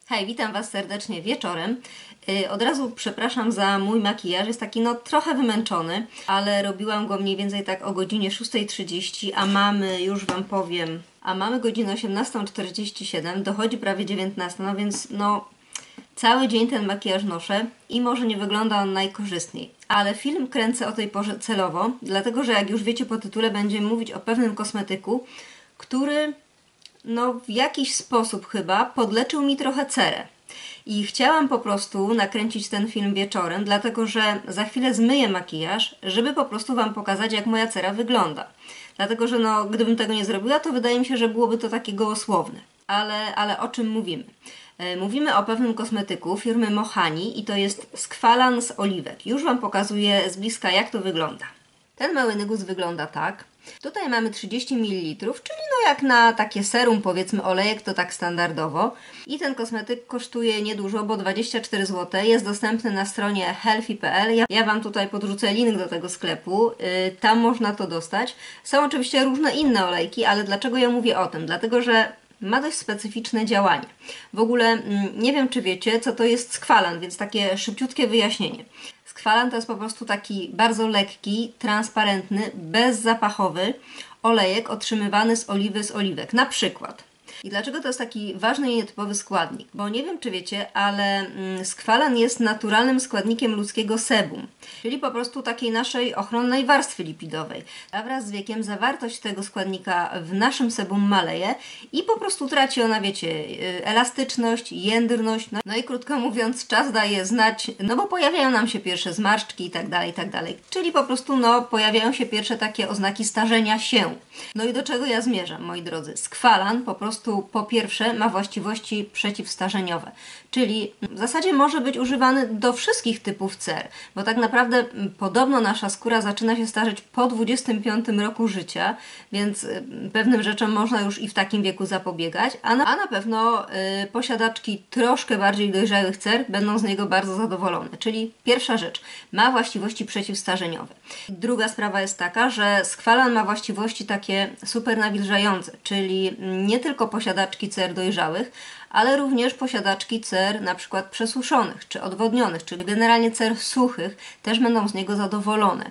Hej, witam Was serdecznie wieczorem. Od razu przepraszam za mój makijaż, jest taki trochę wymęczony, ale robiłam go mniej więcej tak o godzinie 6:30, a mamy, już Wam powiem, mamy godzinę 18:47, dochodzi prawie 19, no więc cały dzień ten makijaż noszę i może nie wygląda on najkorzystniej. Ale film kręcę o tej porze celowo, dlatego że jak już wiecie po tytule, będziemy mówić o pewnym kosmetyku, który w jakiś sposób chyba podleczył mi trochę cerę. I chciałam po prostu nakręcić ten film wieczorem, dlatego że za chwilę zmyję makijaż, żeby po prostu Wam pokazać, jak moja cera wygląda. Dlatego że gdybym tego nie zrobiła, to wydaje mi się, że byłoby to takie gołosłowne. Ale o czym mówimy? Mówimy o pewnym kosmetyku firmy Mohani i to jest skwalan z oliwek. Już Wam pokazuję z bliska, jak to wygląda. Ten mały nygus wygląda tak. Tutaj mamy 30 ml, czyli jak na takie serum, powiedzmy olejek, to tak standardowo. I ten kosmetyk kosztuje niedużo, bo 24 zł. Jest dostępny na stronie healthy.pl. Ja Wam tutaj podrzucę link do tego sklepu. Tam można to dostać. Są oczywiście różne inne olejki, ale dlaczego ja mówię o tym? Dlatego, że ma dość specyficzne działanie. W ogóle nie wiem, czy wiecie, co to jest skwalan, więc takie szybciutkie wyjaśnienie. Skwalan to jest po prostu taki bardzo lekki, transparentny, bezzapachowy olejek otrzymywany z oliwy z oliwek. Na przykład. I dlaczego to jest taki ważny i nietypowy składnik? Bo nie wiem, czy wiecie, ale skwalan jest naturalnym składnikiem ludzkiego sebum, czyli po prostu takiej naszej ochronnej warstwy lipidowej. A wraz z wiekiem zawartość tego składnika w naszym sebum maleje i po prostu traci ona, wiecie, elastyczność, jędrność. No i krótko mówiąc, czas daje znać, bo pojawiają nam się pierwsze zmarszczki i tak dalej, i tak dalej. Czyli po prostu, pojawiają się pierwsze takie oznaki starzenia się. No i do czego ja zmierzam, moi drodzy? Skwalan po prostu po pierwsze ma właściwości przeciwstarzeniowe, czyli w zasadzie może być używany do wszystkich typów cer, bo tak naprawdę podobno nasza skóra zaczyna się starzeć po 25 roku życia, więc pewnym rzeczom można już i w takim wieku zapobiegać, a na pewno posiadaczki troszkę bardziej dojrzałych cer będą z niego bardzo zadowolone. Czyli pierwsza rzecz, ma właściwości przeciwstarzeniowe. Druga sprawa jest taka, że skwalan ma właściwości takie super nawilżające, czyli nie tylko posiadaczki cer dojrzałych, ale również posiadaczki cer na przykład przesuszonych czy odwodnionych, czyli generalnie cer suchych też będą z niego zadowolone.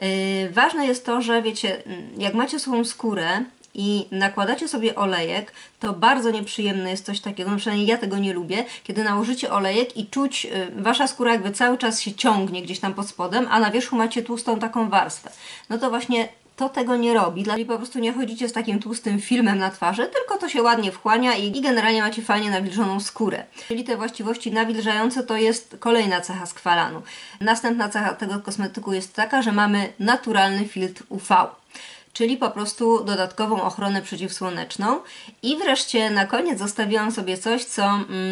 Ważne jest to, że wiecie, jak macie suchą skórę i nakładacie sobie olejek, to bardzo nieprzyjemne jest coś takiego, przynajmniej ja tego nie lubię, kiedy nałożycie olejek i czuć, wasza skóra jakby cały czas się ciągnie gdzieś tam pod spodem, a na wierzchu macie tłustą taką warstwę. No to właśnie to tego nie robi, czyli po prostu nie chodzicie z takim tłustym filmem na twarzy, tylko to się ładnie wchłania i generalnie macie fajnie nawilżoną skórę. Czyli te właściwości nawilżające to jest kolejna cecha skwalanu. Następna cecha tego kosmetyku jest taka, że mamy naturalny filtr UV. Czyli po prostu dodatkową ochronę przeciwsłoneczną. I wreszcie na koniec zostawiłam sobie coś, co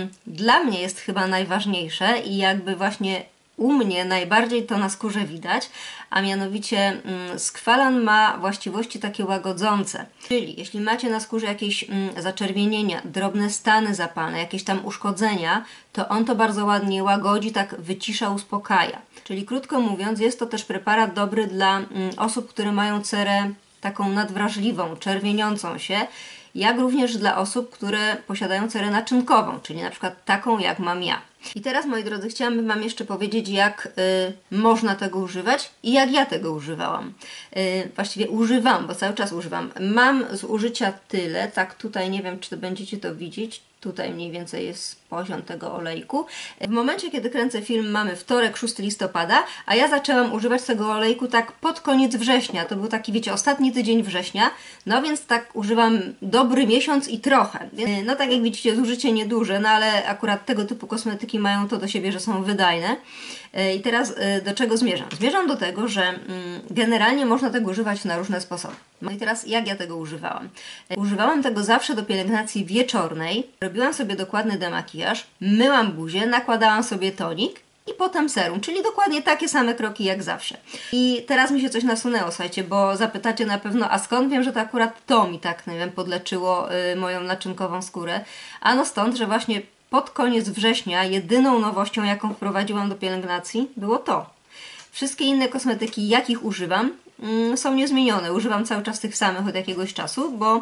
dla mnie jest chyba najważniejsze i jakby właśnie u mnie najbardziej to na skórze widać, a mianowicie skwalan ma właściwości takie łagodzące. Czyli jeśli macie na skórze jakieś zaczerwienienia, drobne stany zapalne, jakieś tam uszkodzenia, to on to bardzo ładnie łagodzi, tak wycisza, uspokaja. Czyli krótko mówiąc, jest to też preparat dobry dla osób, które mają cerę taką nadwrażliwą, czerwieniącą się, jak również dla osób, które posiadają cerę naczynkową, czyli na przykład taką, jak mam ja. I teraz, moi drodzy, chciałabym Wam jeszcze powiedzieć, jak można tego używać i jak ja tego używałam. Właściwie używam, bo cały czas używam. Mam z użycia tyle, tak tutaj, nie wiem, czy to będziecie to widzieć, tutaj mniej więcej jest poziom tego olejku. W momencie, kiedy kręcę film, mamy wtorek, 6 listopada, a ja zaczęłam używać tego olejku tak pod koniec września. To był taki, wiecie, ostatni tydzień września, no więc tak używam dobry miesiąc i trochę. No tak jak widzicie, zużycie nieduże, no ale akurat tego typu kosmetyki mają to do siebie, że są wydajne. I teraz do czego zmierzam? Zmierzam do tego, że generalnie można tego używać na różne sposoby. No i teraz jak ja tego używałam? Używałam tego zawsze do pielęgnacji wieczornej. Robiłam sobie dokładny demakijaż, myłam buzię, nakładałam sobie tonik i potem serum, czyli dokładnie takie same kroki jak zawsze. I teraz mi się coś nasunęło, słuchajcie, bo zapytacie na pewno, a skąd wiem, że to akurat to mi tak, nie wiem, podleczyło moją naczynkową skórę? Ano stąd, że właśnie pod koniec września jedyną nowością, jaką wprowadziłam do pielęgnacji, było to. Wszystkie inne kosmetyki, jakich używam, są niezmienione. Używam cały czas tych samych od jakiegoś czasu, bo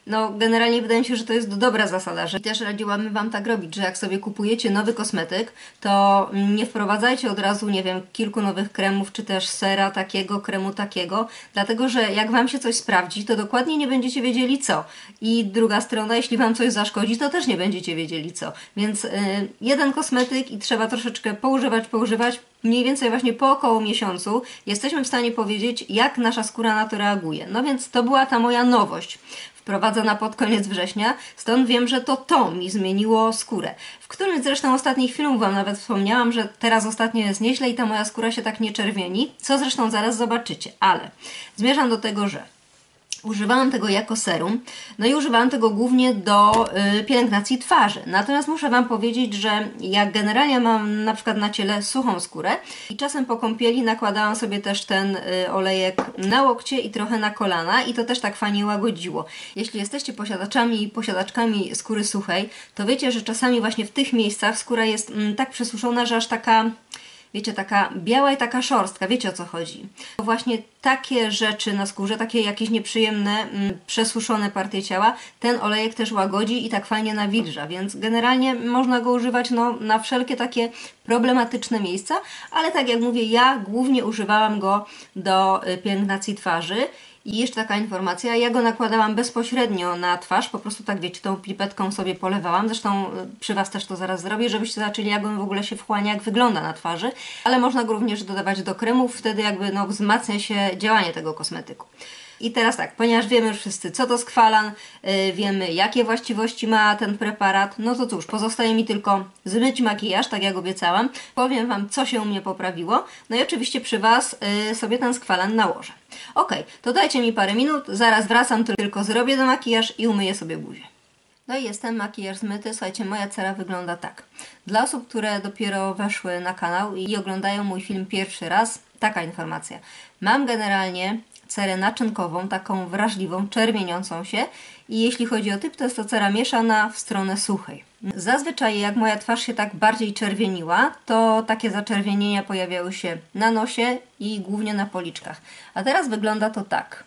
no generalnie wydaje mi się, że to jest dobra zasada, że też radziłabym Wam tak robić, że jak sobie kupujecie nowy kosmetyk, to nie wprowadzajcie od razu, nie wiem, kilku nowych kremów, czy też sera takiego, kremu takiego, dlatego, że jak Wam się coś sprawdzi, to dokładnie nie będziecie wiedzieli co. I druga strona, jeśli Wam coś zaszkodzi, to też nie będziecie wiedzieli co. Więc jeden kosmetyk i trzeba troszeczkę poużywać, mniej więcej właśnie po około miesiącu jesteśmy w stanie powiedzieć, jak nasza skóra na to reaguje. No więc to była ta moja nowość, wprowadzona pod koniec września, stąd wiem, że to mi zmieniło skórę. W którymś zresztą ostatnich filmów Wam nawet wspomniałam, że teraz ostatnio jest nieźle i ta moja skóra się tak nie czerwieni, co zresztą zaraz zobaczycie, ale zmierzam do tego, że używałam tego jako serum, no i używałam tego głównie do pielęgnacji twarzy. Natomiast muszę Wam powiedzieć, że jak generalnie mam na przykład na ciele suchą skórę i czasem po kąpieli nakładałam sobie też ten olejek na łokcie i trochę na kolana i to też tak fajnie łagodziło. Jeśli jesteście posiadaczami i posiadaczkami skóry suchej, to wiecie, że czasami właśnie w tych miejscach skóra jest tak przesuszona, że aż taka... Wiecie, taka biała i taka szorstka, wiecie o co chodzi. Właśnie takie rzeczy na skórze, takie jakieś nieprzyjemne, przesuszone partie ciała, ten olejek też łagodzi i tak fajnie nawilża, więc generalnie można go używać na wszelkie takie problematyczne miejsca, ale tak jak mówię, ja głównie używałam go do pielęgnacji twarzy. I jeszcze taka informacja, ja go nakładałam bezpośrednio na twarz, po prostu tak wiecie, tą pipetką sobie polewałam, zresztą przy Was też to zaraz zrobię, żebyście zobaczyli jak on w ogóle się wchłania, jak wygląda na twarzy, ale można go również dodawać do kremów, wtedy jakby wzmacnia się działanie tego kosmetyku. I teraz tak, ponieważ wiemy już wszyscy co to skwalan, wiemy jakie właściwości ma ten preparat, no to cóż, pozostaje mi tylko zmyć makijaż, tak jak obiecałam, powiem Wam co się u mnie poprawiło, no i oczywiście przy Was sobie ten skwalan nałożę. Ok, to dajcie mi parę minut, zaraz wracam, tylko zrobię do makijaż i umyję sobie buzię. No i jestem, makijaż zmyty, słuchajcie, moja cera wygląda tak. Dla osób, które dopiero weszły na kanał i oglądają mój film pierwszy raz, taka informacja. Mam generalnie cerę naczynkową, taką wrażliwą, czerwieniącą się i jeśli chodzi o typ, to jest to cera mieszana w stronę suchej. Zazwyczaj jak moja twarz się tak bardziej czerwieniła, to takie zaczerwienienia pojawiały się na nosie i głównie na policzkach. A teraz wygląda to tak.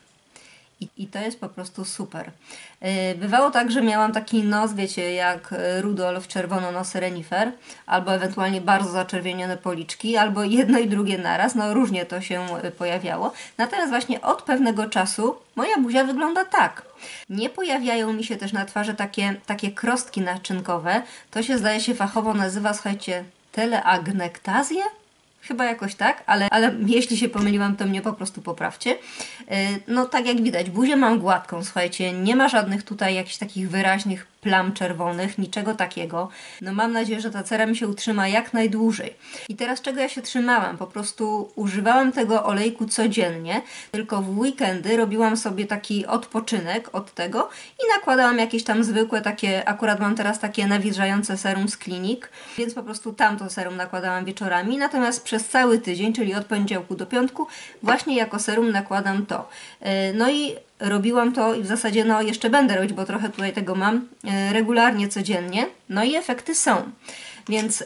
I to jest po prostu super. Bywało tak, że miałam taki nos, wiecie, jak Rudolf, czerwononosy renifer, albo ewentualnie bardzo zaczerwienione policzki, albo jedno i drugie naraz, no różnie to się pojawiało. Natomiast właśnie od pewnego czasu moja buzia wygląda tak. Nie pojawiają mi się też na twarzy takie krostki naczynkowe, to się zdaje się fachowo nazywa, słuchajcie, teleagnektazję? Chyba jakoś tak, ale jeśli się pomyliłam, to mnie po prostu poprawcie. No tak jak widać, buzię mam gładką, słuchajcie, nie ma żadnych tutaj jakichś takich wyraźnych plam czerwonych, niczego takiego. No mam nadzieję, że ta cera mi się utrzyma jak najdłużej. I teraz czego ja się trzymałam? Po prostu używałam tego olejku codziennie, tylko w weekendy robiłam sobie taki odpoczynek od tego i nakładałam jakieś tam zwykłe takie, akurat mam teraz takie nawilżające serum z Klinik, więc po prostu tamto serum nakładałam wieczorami, natomiast przez cały tydzień, czyli od poniedziałku do piątku, właśnie jako serum nakładam to. No i robiłam to i w zasadzie jeszcze będę robić, bo trochę tutaj tego mam, regularnie, codziennie, no i efekty są. Więc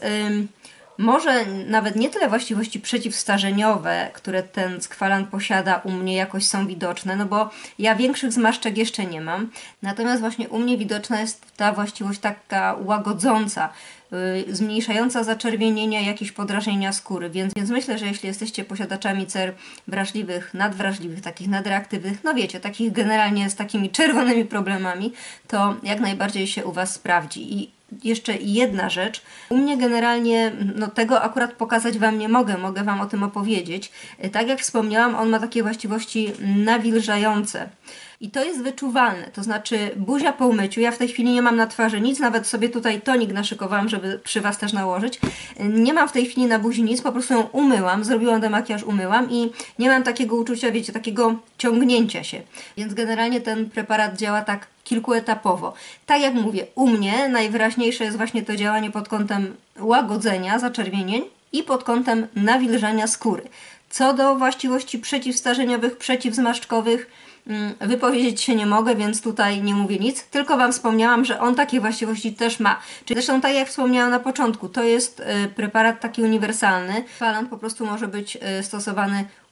może nawet nie tyle właściwości przeciwstarzeniowe, które ten skwalan posiada u mnie jakoś są widoczne, no bo ja większych zmarszczek jeszcze nie mam, natomiast właśnie u mnie widoczna jest ta właściwość taka łagodząca, zmniejszająca zaczerwienienia, jakieś podrażnienia skóry, więc myślę, że jeśli jesteście posiadaczami cer wrażliwych, nadwrażliwych, takich nadreaktywnych, no wiecie, takich generalnie z takimi czerwonymi problemami, to jak najbardziej się u Was sprawdzi. I jeszcze jedna rzecz, u mnie generalnie, tego akurat pokazać Wam nie mogę Wam o tym opowiedzieć. Tak jak wspomniałam, on ma takie właściwości nawilżające. I to jest wyczuwalne, to znaczy buzia po umyciu, ja w tej chwili nie mam na twarzy nic, nawet sobie tutaj tonik naszykowałam, żeby przy Was też nałożyć. Nie mam w tej chwili na buzi nic, po prostu ją umyłam, zrobiłam demakijaż, umyłam i nie mam takiego uczucia, wiecie, takiego ciągnięcia się. Więc generalnie ten preparat działa tak kilkuetapowo. Tak jak mówię, u mnie najwyraźniejsze jest właśnie to działanie pod kątem łagodzenia zaczerwienień i pod kątem nawilżania skóry. Co do właściwości przeciwstarzeniowych, przeciwzmarszczkowych, wypowiedzieć się nie mogę, więc tutaj nie mówię nic, tylko Wam wspomniałam, że on takie właściwości też ma. Czyli zresztą tak jak wspomniałam na początku, to jest preparat taki uniwersalny. Skwalan po prostu może być stosowany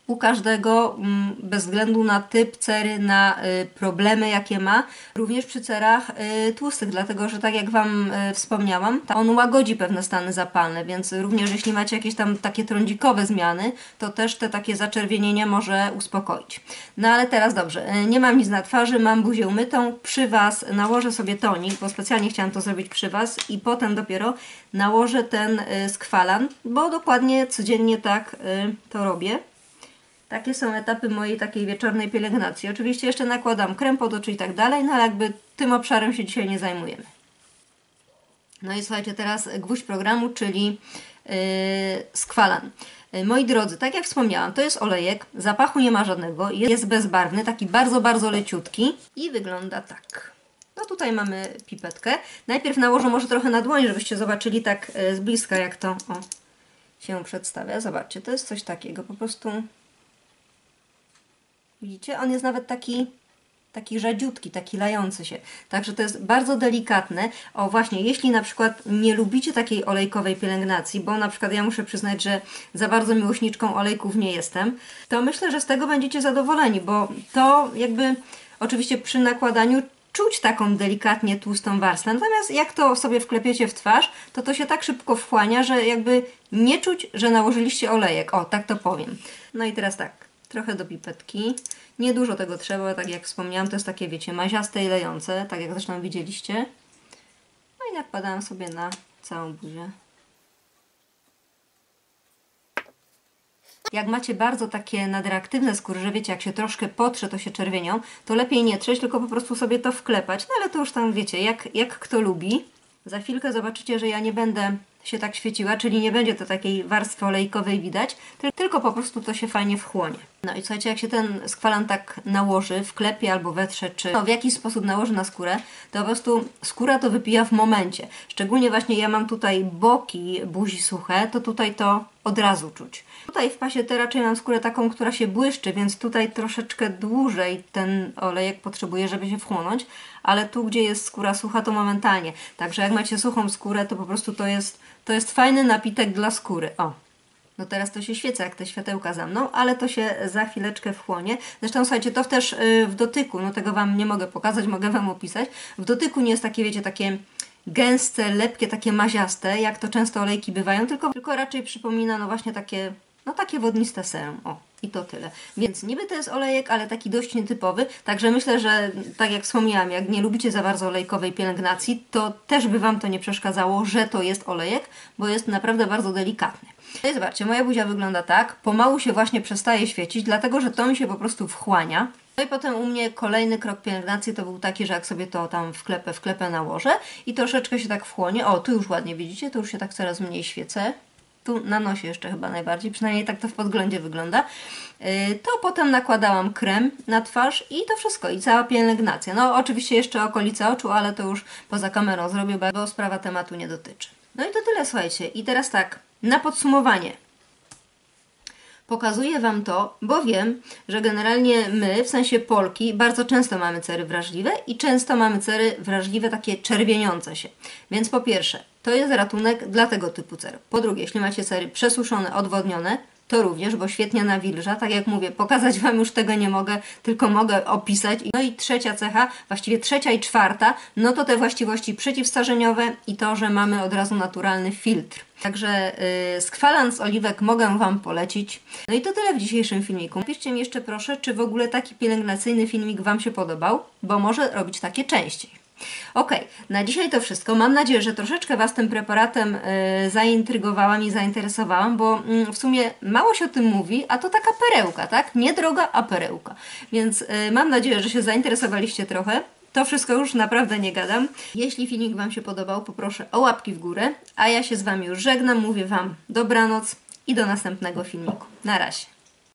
u każdego, bez względu na typ cery, na problemy jakie ma, również przy cerach tłustych, dlatego że tak jak Wam wspomniałam, on łagodzi pewne stany zapalne, więc również jeśli macie jakieś tam takie trądzikowe zmiany, to też te takie zaczerwienienia może uspokoić. No ale teraz dobrze, nie mam nic na twarzy, mam buzię umytą, przy Was nałożę sobie tonik, bo specjalnie chciałam to zrobić przy Was i potem dopiero nałożę ten skwalan, bo dokładnie codziennie tak to robię. Takie są etapy mojej takiej wieczornej pielęgnacji. Oczywiście jeszcze nakładam krem pod oczy i tak dalej, no ale jakby tym obszarem się dzisiaj nie zajmujemy. No i słuchajcie, teraz gwóźdź programu, czyli skwalan. Moi drodzy, tak jak wspomniałam, to jest olejek, zapachu nie ma żadnego, jest bezbarwny, taki bardzo, bardzo leciutki i wygląda tak. No tutaj mamy pipetkę. Najpierw nałożę może trochę na dłoń, żebyście zobaczyli tak z bliska, jak to się przedstawia. Zobaczcie, to jest coś takiego, po prostu... Widzicie? On jest nawet taki rzadziutki, taki lający się. Także to jest bardzo delikatne. O właśnie, jeśli na przykład nie lubicie takiej olejkowej pielęgnacji, bo na przykład ja muszę przyznać, że za bardzo miłośniczką olejków nie jestem, to myślę, że z tego będziecie zadowoleni, bo to jakby oczywiście przy nakładaniu czuć taką delikatnie tłustą warstwę. Natomiast jak to sobie wklepiecie w twarz, to się tak szybko wchłania, że jakby nie czuć, że nałożyliście olejek. O, tak to powiem. No i teraz tak, trochę do pipetki. Nie dużo tego trzeba, tak jak wspomniałam, to jest takie, wiecie, maziaste i lejące, tak jak zresztą widzieliście. No i nakładałam sobie na całą buzię. Jak macie bardzo takie nadreaktywne skóry, że wiecie, jak się troszkę potrze, to się czerwienią, to lepiej nie trzeć, tylko po prostu sobie to wklepać. No ale to już tam wiecie, jak kto lubi. Za chwilkę zobaczycie, że ja nie będę się tak świeciła, czyli nie będzie to takiej warstwy olejkowej widać, tylko po prostu to się fajnie wchłonie. No i słuchajcie, jak się ten skwalan tak nałoży, wklepie albo wetrze, czy w jakiś sposób nałoży na skórę, to po prostu skóra to wypija w momencie. Szczególnie właśnie ja mam tutaj boki buzi suche, to tutaj to od razu czuć. Tutaj w pasie te raczej mam skórę taką, która się błyszczy, więc tutaj troszeczkę dłużej ten olejek potrzebuje, żeby się wchłonąć, ale tu, gdzie jest skóra sucha, to momentalnie. Także jak macie suchą skórę, to po prostu to jest fajny napitek dla skóry. O, no teraz to się świeca, jak te światełka za mną, ale to się za chwileczkę wchłonie. Zresztą słuchajcie, to też w dotyku, no tego Wam nie mogę pokazać, mogę Wam opisać. W dotyku nie jest takie, wiecie, takie gęste, lepkie, takie maziaste, jak to często olejki bywają, tylko raczej przypomina, no właśnie takie, no takie wodniste serum. O, i to tyle. Więc niby to jest olejek, ale taki dość nietypowy, także myślę, że tak jak wspomniałam, jak nie lubicie za bardzo olejkowej pielęgnacji, to też by Wam to nie przeszkadzało, że to jest olejek, bo jest naprawdę bardzo delikatny. No i zobaczcie, moja buzia wygląda tak, pomału się właśnie przestaje świecić, dlatego że to mi się po prostu wchłania. No i potem u mnie kolejny krok pielęgnacji to był taki, że jak sobie to tam wklepę nałożę i troszeczkę się tak wchłonie. O, tu już ładnie widzicie, tu już się tak coraz mniej świecę. Tu na nosie jeszcze chyba najbardziej, przynajmniej tak to w podglądzie wygląda. To potem nakładałam krem na twarz i to wszystko, i cała pielęgnacja. No oczywiście jeszcze okolice oczu, ale to już poza kamerą zrobię, bo sprawa tematu nie dotyczy. No i to tyle, słuchajcie. I teraz tak, na podsumowanie. Pokazuję Wam to, bo wiem, że generalnie my, w sensie Polki, bardzo często mamy cery wrażliwe i często mamy cery wrażliwe takie czerwieniące się. Więc po pierwsze, to jest ratunek dla tego typu cer. Po drugie, jeśli macie cery przesuszone, odwodnione, to również, bo świetnie nawilża. Tak jak mówię, pokazać Wam już tego nie mogę, tylko mogę opisać. No i trzecia cecha, właściwie trzecia i czwarta, no to te właściwości przeciwstarzeniowe i to, że mamy od razu naturalny filtr. Także skwalan z oliwek mogę Wam polecić. No i to tyle w dzisiejszym filmiku. Napiszcie mi jeszcze proszę, czy w ogóle taki pielęgnacyjny filmik Wam się podobał, bo może robić takie częściej. Ok, na dzisiaj to wszystko. Mam nadzieję, że troszeczkę Was tym preparatem zaintrygowałam i zainteresowałam, bo w sumie mało się o tym mówi, a to taka perełka, tak? Nie droga, a perełka. Więc mam nadzieję, że się zainteresowaliście trochę. To wszystko już naprawdę nie gadam. Jeśli filmik Wam się podobał, poproszę o łapki w górę, a ja się z Wami już żegnam. Mówię Wam dobranoc i do następnego filmiku. Na razie.